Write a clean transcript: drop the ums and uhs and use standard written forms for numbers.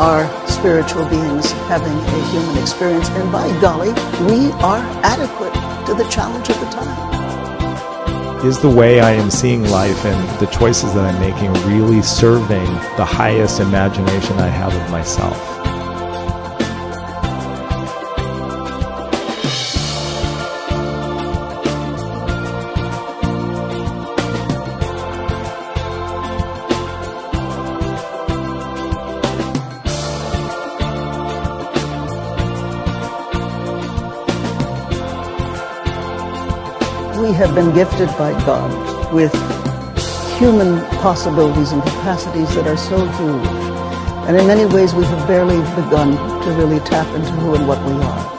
are spiritual beings having a human experience, and by golly, we are adequate to the challenge of the time. Is the way I am seeing life and the choices that I'm making really serving the highest imagination I have of myself? We have been gifted by God with human possibilities and capacities that are so huge. And in many ways, we have barely begun to really tap into who and what we are.